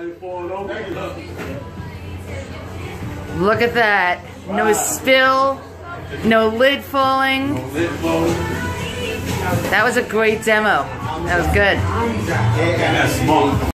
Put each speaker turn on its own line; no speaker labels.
Look at that. No spill, no lid falling. That was a great demo. That was good.